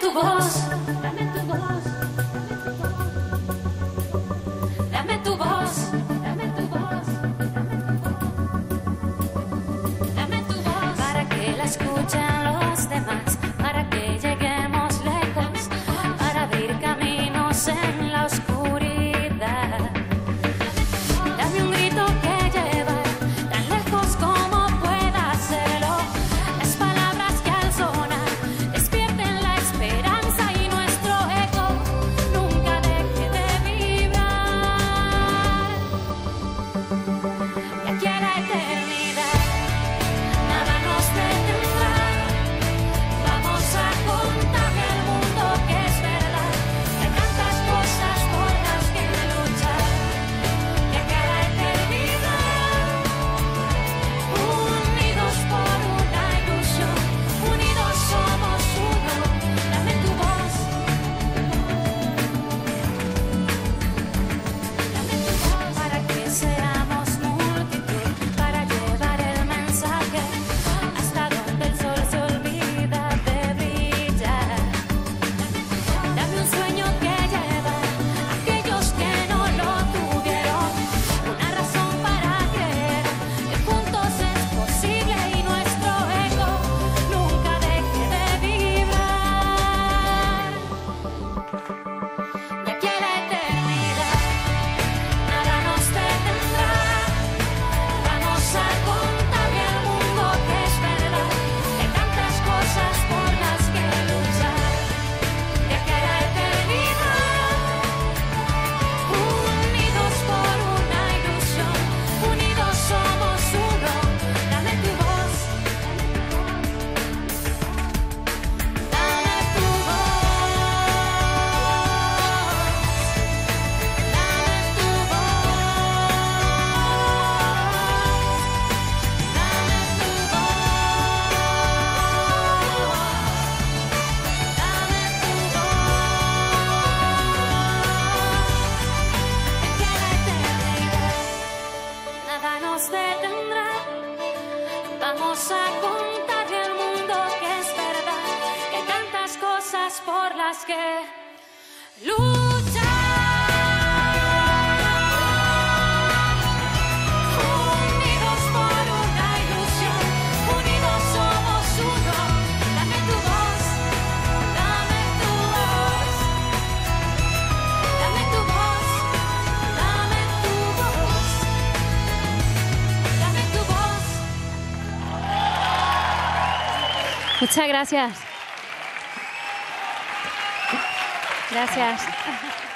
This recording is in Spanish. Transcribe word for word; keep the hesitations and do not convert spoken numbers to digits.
tu voz, dame tu voz, dame tu voz, dame tu voz, dame tu voz, para que la escuchen los demás, para que lleguemos lejos, para abrir caminos en la oscuridad. Dame un grito que llevar tan lejos como pueda hacerlo. Las palabras que al sonar despierten la esperanza y nuestro eco nunca deje de vibrar. Y aquí a la eternidad nada nos detendrá. Vamos a contarle al mundo que es verdad, que hay tantas cosas por las que luchar. Y aquí a la eternidad, unidos por una ilusión, unidos somos uno. Dame tu voz, dame tu voz, para que seamos multitud, para llevar el mensaje hasta donde el sol se olvida de brillar. Dame un sueño que lleva a aquellos que no lo tuvieron, una razón para creer que juntos es posible y nuestro ego nunca deje de vibrar. Y aquí a la eternidad nada nos detendrá. Vamos a contarle al mundo que es verdad, que hay tantas cosas por las que luchar. Y aquí a la eternidad, unidos por una ilusión, unidos somos uno. Dame tu voz, dame tu nada nos detendrá. Vamos a contarle al mundo que es verdad, que hay tantas cosas por las que luchar. Unidos por una ilusión, unidos somos uno. Dame tu voz, dame tu voz, dame tu voz, dame tu voz, dame tu voz. Muchas gracias. Gracias.